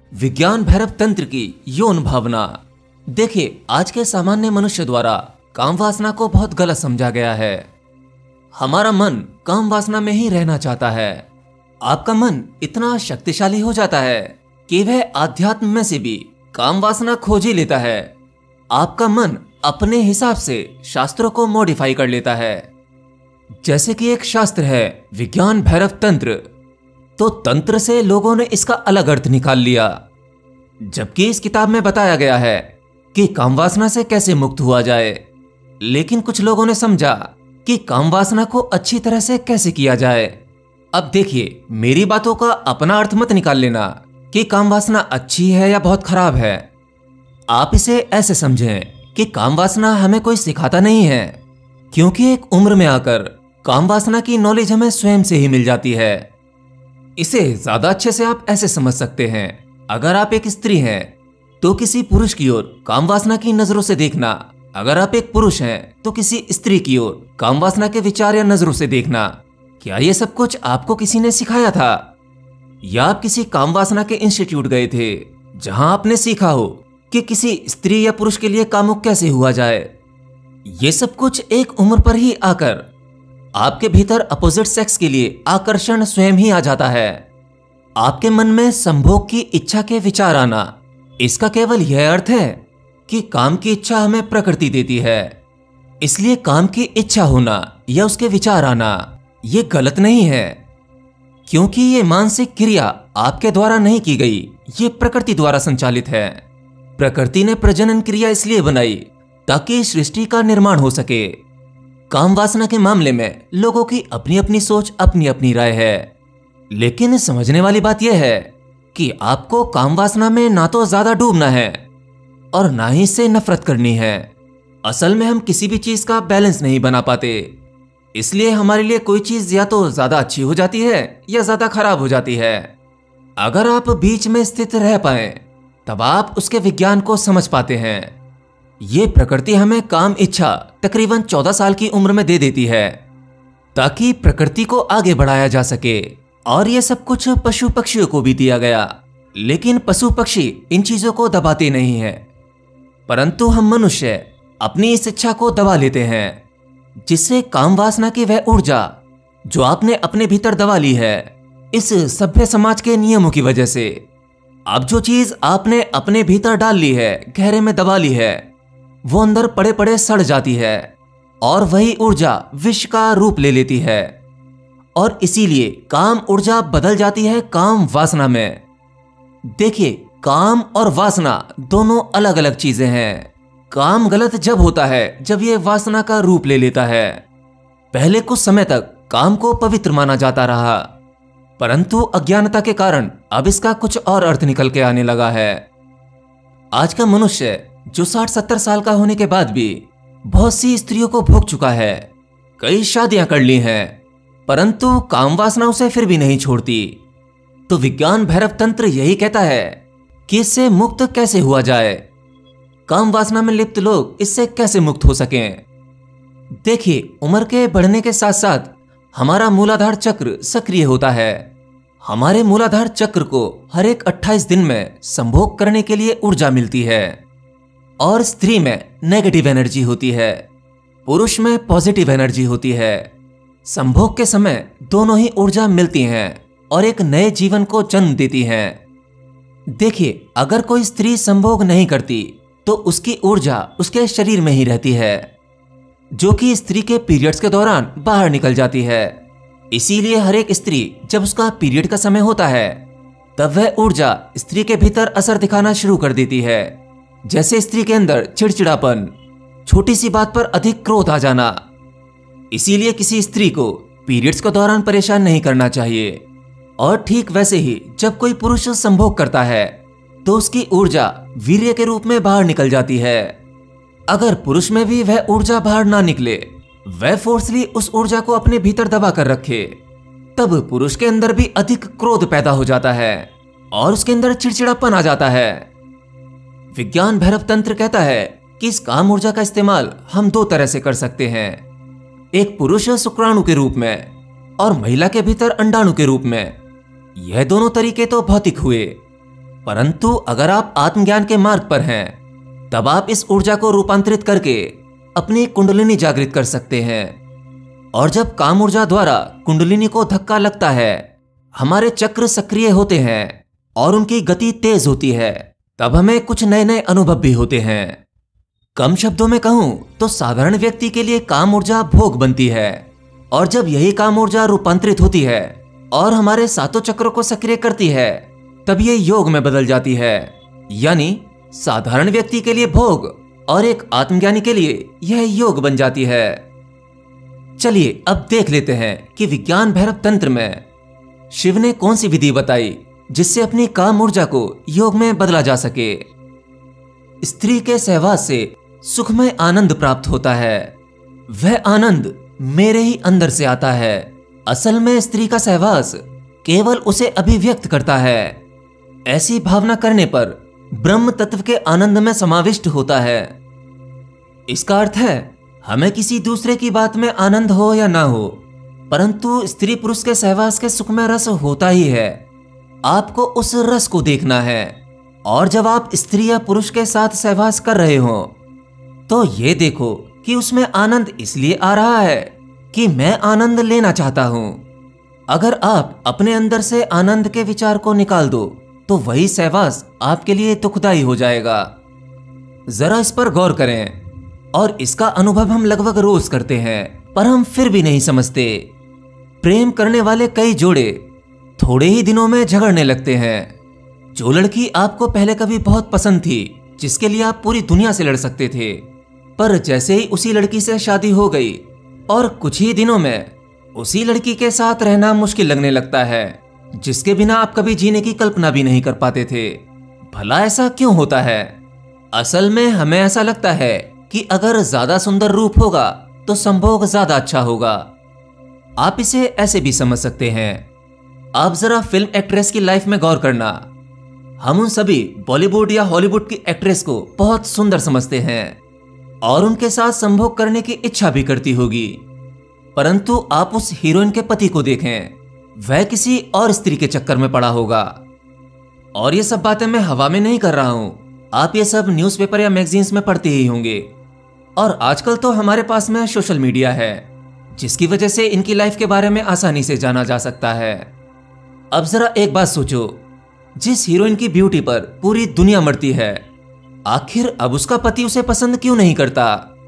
विज्ञान भैरव तंत्र की यौन भावना। देखिए, आज के सामान्य मनुष्य द्वारा काम वासना को बहुत गलत समझा गया है। हमारा मन काम वासना में ही रहना चाहता है। आपका मन इतना शक्तिशाली हो जाता है कि वह आध्यात्म में से भी काम वासना खोज ही लेता है। आपका मन अपने हिसाब से शास्त्रों को मॉडिफाई कर लेता है। जैसे कि एक शास्त्र है विज्ञान भैरव तंत्र, तो तंत्र से लोगों ने इसका अलग अर्थ निकाल लिया, जबकि इस किताब में बताया गया है कि काम वासना से कैसे मुक्त हुआ जाए। लेकिन कुछ लोगों ने समझा कि काम वासना को अच्छी तरह से कैसे किया जाए। अब देखिए, मेरी बातों का अपना अर्थ मत निकाल लेना कि काम वासना अच्छी है या बहुत खराब है। आप इसे ऐसे समझें कि काम वासना हमें कोई सिखाता नहीं है, क्योंकि एक उम्र में आकर काम वासना की नॉलेज हमें स्वयं से ही मिल जाती है। इसे ज्यादा अच्छे से आप ऐसे समझ सकते हैं, अगर आप एक स्त्री हैं तो किसी पुरुष की ओर काम वासना की नजरों से देखना, अगर आप एक पुरुष हैं तो किसी स्त्री की ओर काम वासना के विचार या नजरों से देखना। क्या ये सब कुछ आपको किसी ने सिखाया था, या आप किसी काम वासना के इंस्टीट्यूट गए थे जहां आपने सीखा हो कि किसी स्त्री या पुरुष के लिए कामुक कैसे हुआ जाए? ये सब कुछ एक उम्र पर ही आकर आपके भीतर अपोजिट सेक्स के लिए आकर्षण स्वयं ही आ जाता है। आपके मन में संभोग की इच्छा के विचार आना, इसका केवल यह अर्थ है कि काम की इच्छा हमें प्रकृति देती है, इसलिए काम की इच्छा होना या उसके विचार आना ये गलत नहीं है, क्योंकि ये मानसिक क्रिया आपके द्वारा नहीं की गई, ये प्रकृति द्वारा संचालित है। प्रकृति ने प्रजनन क्रिया इसलिए बनाई ताकि सृष्टि का निर्माण हो सके। काम वासना के मामले में लोगों की अपनी अपनी सोच, अपनी अपनी राय है, लेकिन समझने वाली बात यह है कि आपको काम वासना में ना तो ज्यादा डूबना है और ना ही इससे नफरत करनी है। असल में हम किसी भी चीज का बैलेंस नहीं बना पाते, इसलिए हमारे लिए कोई चीज या तो ज्यादा अच्छी हो जाती है या ज्यादा खराब हो जाती है। अगर आप बीच में स्थित रह पाए तब आप उसके विज्ञान को समझ पाते हैं। ये प्रकृति हमें काम इच्छा तकरीबन 14 साल की उम्र में दे देती है, ताकि प्रकृति को आगे बढ़ाया जा सके। और ये सब कुछ पशु पक्षियों को भी दिया गया, लेकिन पशु पक्षी इन चीजों को दबाते नहीं हैं, परंतु हम मनुष्य अपनी इस इच्छा को दबा लेते हैं, जिससे काम वासना की वह ऊर्जा जो आपने अपने भीतर दबा ली है इस सभ्य समाज के नियमों की वजह से। अब जो चीज आपने अपने भीतर डाल ली है, गहरे में दबा ली है, वो अंदर पड़े पड़े सड़ जाती है और वही ऊर्जा विष का रूप ले लेती है, और इसीलिए काम ऊर्जा बदल जाती है काम वासना में। देखिए, काम और वासना दोनों अलग अलग चीजें हैं। काम गलत जब होता है जब ये वासना का रूप ले लेता है। पहले कुछ समय तक काम को पवित्र माना जाता रहा, परंतु अज्ञानता के कारण अब इसका कुछ और अर्थ निकल के आने लगा है। आज का मनुष्य जो 60-70 साल का होने के बाद भी बहुत सी स्त्रियों को भोग चुका है, कई शादियां कर ली हैं, परंतु काम वासना उसे फिर भी नहीं छोड़ती। तो विज्ञान भैरव तंत्र यही कहता है कि इससे मुक्त कैसे हुआ जाए, काम वासना में लिप्त लोग इससे कैसे मुक्त हो सकें। देखिए, उम्र के बढ़ने के साथ साथ हमारा मूलाधार चक्र सक्रिय होता है। हमारे मूलाधार चक्र को हर एक 28 दिन में संभोग करने के लिए ऊर्जा मिलती है, और स्त्री में नेगेटिव एनर्जी होती है, पुरुष में पॉजिटिव एनर्जी होती है। संभोग के समय दोनों ही ऊर्जा मिलती हैं और एक नए जीवन को जन्म देती हैं। देखिए, अगर कोई स्त्री संभोग नहीं करती तो उसकी ऊर्जा उसके शरीर में ही रहती है, जो कि स्त्री के पीरियड्स के दौरान बाहर निकल जाती है। इसीलिए हर एक स्त्री जब उसका पीरियड का समय होता है तब वह ऊर्जा स्त्री के भीतर असर दिखाना शुरू कर देती है। जैसे स्त्री के अंदर चिड़चिड़ापन, छोटी सी बात पर अधिक क्रोध आ जाना। इसीलिए किसी स्त्री को पीरियड्स के दौरान परेशान नहीं करना चाहिए। और ठीक वैसे ही जब कोई पुरुष संभोग करता है तो उसकी ऊर्जा वीर्य के रूप में बाहर निकल जाती है। अगर पुरुष में भी वह ऊर्जा बाहर ना निकले, वह फोर्सली उस ऊर्जा को अपने भीतर दबा कर रखे, तब पुरुष के अंदर भी अधिक क्रोध पैदा हो जाता है और उसके अंदर चिड़चिड़ापन आ जाता है। विज्ञान भैरव तंत्र कहता है कि इस काम ऊर्जा का इस्तेमाल हम दो तरह से कर सकते हैं, एक पुरुष शुक्राणु के रूप में और महिला के भीतर अंडाणु के रूप में। यह दोनों तरीके तो भौतिक हुए, परंतु अगर आप आत्मज्ञान के मार्ग पर हैं, तब आप इस ऊर्जा को रूपांतरित करके अपनी कुंडलिनी जागृत कर सकते हैं। और जब काम ऊर्जा द्वारा कुंडलिनी को धक्का लगता है, हमारे चक्र सक्रिय होते हैं और उनकी गति तेज होती है, तब हमें कुछ नए नए अनुभव भी होते हैं। कम शब्दों में कहूं तो साधारण व्यक्ति के लिए काम ऊर्जा भोग बनती है, और जब यही काम ऊर्जा रूपांतरित होती है और हमारे सातों चक्रों को सक्रिय करती है, तब ये योग में बदल जाती है। यानी साधारण व्यक्ति के लिए भोग और एक आत्मज्ञानी के लिए यह योग बन जाती है। चलिए अब देख लेते हैं कि विज्ञान भैरव तंत्र में शिव ने कौन सी विधि बताई जिससे अपनी काम ऊर्जा को योग में बदला जा सके। स्त्री के सहवास से सुखमय आनंद प्राप्त होता है। वह आनंद मेरे ही अंदर से आता है। असल में स्त्री का सहवास केवल उसे अभिव्यक्त करता है। ऐसी भावना करने पर ब्रह्म तत्व के आनंद में समाविष्ट होता है। इसका अर्थ है हमें किसी दूसरे की बात में आनंद हो या ना हो, परंतु स्त्री पुरुष के सहवास के सुख में रस होता ही है। आपको उस रस को देखना है, और जब आप स्त्री या पुरुष के साथ सहवास कर रहे हो तो ये देखो कि उसमें आनंद इसलिए आ रहा है कि मैं आनंद लेना चाहता हूं। अगर आप अपने अंदर से आनंद के विचार को निकाल दो तो वही सहवास आपके लिए दुखदाई हो जाएगा। जरा इस पर गौर करें। और इसका अनुभव हम लगभग रोज करते हैं, पर हम फिर भी नहीं समझते। प्रेम करने वाले कई जोड़े थोड़े ही दिनों में झगड़ने लगते हैं। जो लड़की आपको पहले कभी बहुत पसंद थी, जिसके लिए आप पूरी दुनिया से लड़ सकते थे, पर जैसे ही उसी लड़की से शादी हो गई और कुछ ही दिनों में उसी लड़की के साथ रहना मुश्किल लगने लगता है, जिसके बिना आप कभी जीने की कल्पना भी नहीं कर पाते थे। भला ऐसा क्यों होता है? असल में हमें ऐसा लगता है कि अगर ज्यादा सुंदर रूप होगा तो संभोग ज्यादा अच्छा होगा। आप इसे ऐसे भी समझ सकते हैं। आप जरा फिल्म एक्ट्रेस की लाइफ में गौर करना। हम उन सभी बॉलीवुड या हॉलीवुड की एक्ट्रेस को बहुत सुंदर समझते हैं और उनके साथ संभोग करने की इच्छा भी करती होगी, परंतु आप उस हीरोइन के पति को देखें, वह किसी और स्त्री के चक्कर में पड़ा होगा। और ये सब बातें मैं हवा में नहीं कर रहा हूं, आप ये सब न्यूज़पेपर या मैगजीन्स में पढ़ते ही होंगे। और आजकल तो हमारे पास में सोशल मीडिया है, जिसकी वजह से इनकी लाइफ के बारे में आसानी से जाना जा सकता है। अब जरा एक बात सोचो, जिस हीरोइन की ब्यूटी पर पूरी दुनिया मरती है, आखिर अब उसका पति उसे पसंद क्यों नहीं करता?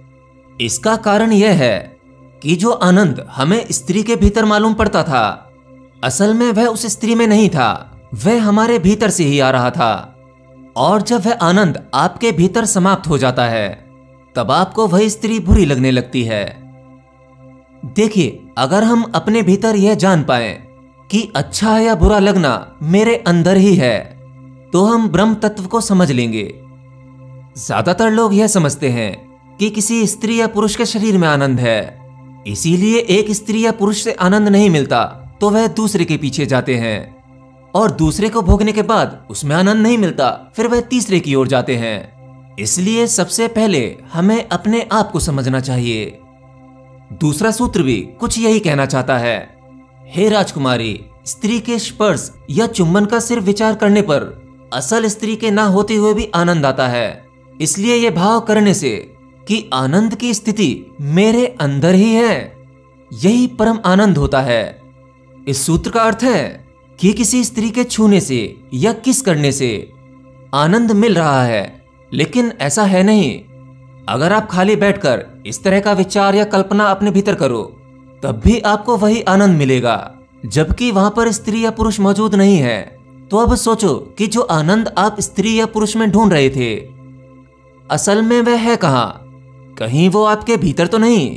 इसका कारण यह है कि जो आनंद हमें स्त्री के भीतर मालूम पड़ता था, असल में वह उस स्त्री में नहीं था, वह हमारे भीतर से ही आ रहा था। और जब वह आनंद आपके भीतर समाप्त हो जाता है, तब आपको वही स्त्री बुरी लगने लगती है। देखिए, अगर हम अपने भीतर यह जान पाए कि अच्छा या बुरा लगना मेरे अंदर ही है, तो हम ब्रह्म तत्व को समझ लेंगे। ज्यादातर लोग यह समझते हैं कि किसी स्त्री या पुरुष के शरीर में आनंद है, इसीलिए एक स्त्री या पुरुष से आनंद नहीं मिलता तो वह दूसरे के पीछे जाते हैं, और दूसरे को भोगने के बाद उसमें आनंद नहीं मिलता, फिर वह तीसरे की ओर जाते हैं। इसलिए सबसे पहले हमें अपने आप को समझना चाहिए। दूसरा सूत्र भी कुछ यही कहना चाहता है। हे राजकुमारी, स्त्री के स्पर्श या चुंबन का सिर्फ विचार करने पर असल स्त्री के ना होते हुए भी आनंद आता है। इसलिए यह भाव करने से कि आनंद की स्थिति मेरे अंदर ही है, यही परम आनंद होता है। इस सूत्र का अर्थ है कि किसी स्त्री के छूने से या किस करने से आनंद मिल रहा है, लेकिन ऐसा है नहीं। अगर आप खाली बैठकर इस तरह का विचार या कल्पना अपने भीतर करो, तब भी आपको वही आनंद मिलेगा, जबकि वहां पर स्त्री या पुरुष मौजूद नहीं है। तो अब सोचो कि जो आनंद आप स्त्री या पुरुष में ढूंढ रहे थे, असल में वह है कहां? कहीं वो आपके भीतर तो नहीं।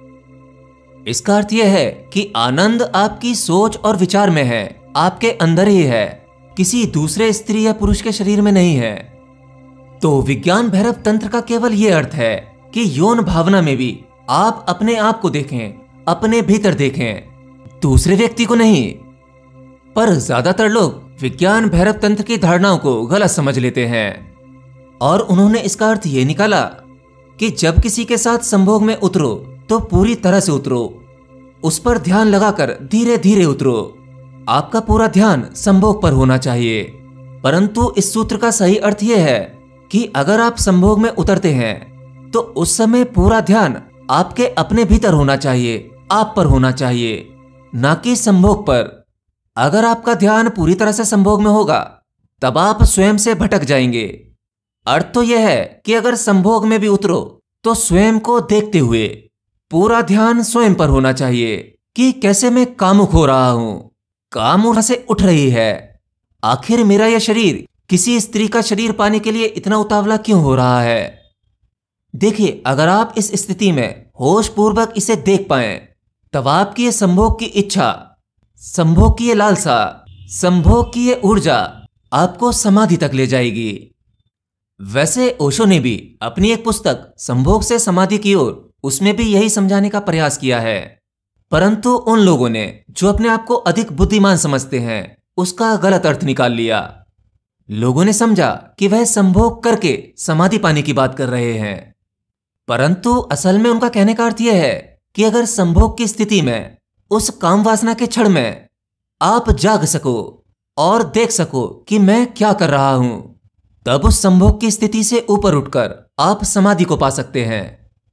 इसका अर्थ यह है कि आनंद आपकी सोच और विचार में है, आपके अंदर ही है, किसी दूसरे स्त्री या पुरुष के शरीर में नहीं है। तो विज्ञान भैरव तंत्र का केवल यह अर्थ है कि यौन भावना में भी आप अपने आप को देखें, अपने भीतर देखें, दूसरे व्यक्ति को नहीं। पर ज्यादातर लोग विज्ञान भैरव तंत्र की धारणाओं को गलत समझ लेते हैं और उन्होंने इसका अर्थ ये निकाला कि जब किसी के साथ संभोग में उतरो तो पूरी तरह से उतरो, उस पर ध्यान लगाकर धीरे धीरे उतरो। आपका पूरा ध्यान संभोग पर होना चाहिए। परंतु इस सूत्र का सही अर्थ यह है कि अगर आप संभोग में उतरते हैं तो उस समय पूरा ध्यान आपके अपने भीतर होना चाहिए, आप पर होना चाहिए, ना कि संभोग पर। अगर आपका ध्यान पूरी तरह से संभोग में होगा तब आप स्वयं से भटक जाएंगे। अर्थ तो यह है कि अगर संभोग में भी उतरो तो स्वयं को देखते हुए पूरा ध्यान स्वयं पर होना चाहिए कि कैसे मैं कामुक हो रहा हूं, कामुक से उठ रही है। आखिर मेरा यह शरीर किसी स्त्री का शरीर पाने के लिए इतना उतावला क्यों हो रहा है। देखिए, अगर आप इस स्थिति में होश पूर्वक इसे देख पाएं तब आपकी ये संभोग की इच्छा, संभोग की ये लालसा, संभोग की ये ऊर्जा आपको समाधि तक ले जाएगी। वैसे ओशो ने भी अपनी एक पुस्तक संभोग से समाधि की ओर, उसमें भी यही समझाने का प्रयास किया है, परंतु उन लोगों ने जो अपने आप को अधिक बुद्धिमान समझते हैं उसका गलत अर्थ निकाल लिया। लोगों ने समझा कि वह संभोग करके समाधि पाने की बात कर रहे हैं, परंतु असल में उनका कहने का अर्थ यह है कि अगर संभोग की स्थिति में, उस काम वासना के क्षण में आप जाग सको और देख सको कि मैं क्या कर रहा हूं, तब उस संभोग की स्थिति से ऊपर उठकर आप समाधि को पा सकते हैं।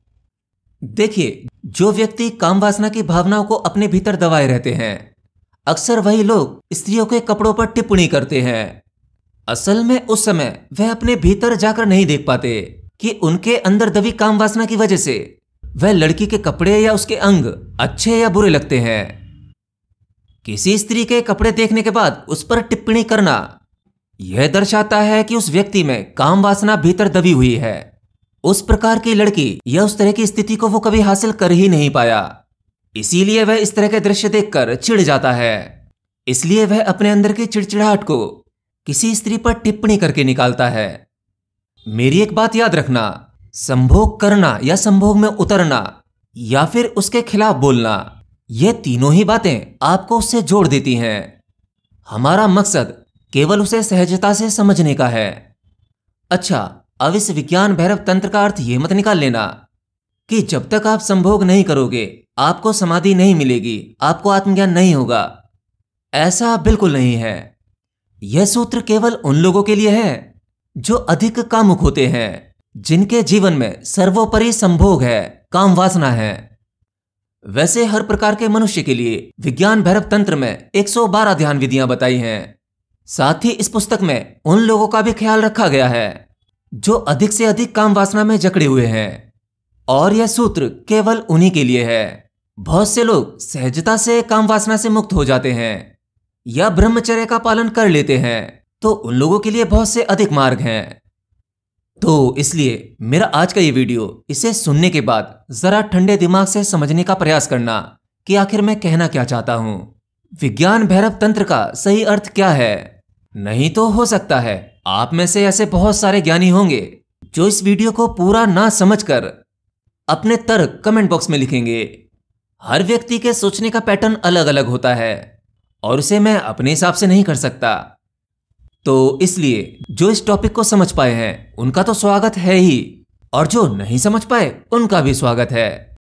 देखिए, जो व्यक्ति काम वासना की भावनाओं को अपने भीतर दबाए रहते हैं, अक्सर वही लोग स्त्रियों के कपड़ों पर टिप्पणी करते हैं। असल में उस समय वह अपने भीतर जाकर नहीं देख पाते कि उनके अंदर दबी काम वासना की वजह से वह लड़की के कपड़े या उसके अंग अच्छे या बुरे लगते हैं। किसी स्त्री के कपड़े देखने के बाद उस पर टिप्पणी करना यह दर्शाता है कि उस व्यक्ति में काम वासना भीतर दबी हुई है। उस प्रकार की लड़की या उस तरह की स्थिति को वो कभी हासिल कर ही नहीं पाया, इसीलिए वह इस तरह के दृश्य देखकर चिढ़ जाता है। इसलिए वह अपने अंदर की चिड़चिड़ाहट को किसी स्त्री पर टिप्पणी करके निकालता है। मेरी एक बात याद रखना, संभोग करना या संभोग में उतरना या फिर उसके खिलाफ बोलना, ये तीनों ही बातें आपको उससे जोड़ देती हैं। हमारा मकसद केवल उसे सहजता से समझने का है। अच्छा, अब इस विज्ञान भैरव तंत्र का अर्थ ये मत निकाल लेना कि जब तक आप संभोग नहीं करोगे आपको समाधि नहीं मिलेगी, आपको आत्मज्ञान नहीं होगा। ऐसा बिल्कुल नहीं है। यह सूत्र केवल उन लोगों के लिए है जो अधिक कामुक होते हैं, जिनके जीवन में सर्वोपरि संभोग है, काम वासना है। वैसे हर प्रकार के मनुष्य के लिए विज्ञान भैरव तंत्र में 112 ध्यान विधियां बताई हैं। साथ ही इस पुस्तक में उन लोगों का भी ख्याल रखा गया है जो अधिक से अधिक काम वासना में जकड़े हुए हैं, और यह सूत्र केवल उन्हीं के लिए है। बहुत से लोग सहजता से काम वासना से मुक्त हो जाते हैं या ब्रह्मचर्य का पालन कर लेते हैं, तो उन लोगों के लिए बहुत से अधिक मार्ग हैं। तो इसलिए मेरा आज का ये वीडियो, इसे सुनने के बाद जरा ठंडे दिमाग से समझने का प्रयास करना कि आखिर मैं कहना क्या चाहता हूं, विज्ञान भैरव तंत्र का सही अर्थ क्या है। नहीं तो हो सकता है आप में से ऐसे बहुत सारे ज्ञानी होंगे जो इस वीडियो को पूरा ना समझकर अपने तर्क कमेंट बॉक्स में लिखेंगे। हर व्यक्ति के सोचने का पैटर्न अलग अलग होता है और उसे मैं अपने हिसाब से नहीं कर सकता। तो इसलिए जो इस टॉपिक को समझ पाए हैं उनका तो स्वागत है ही, और जो नहीं समझ पाए उनका भी स्वागत है।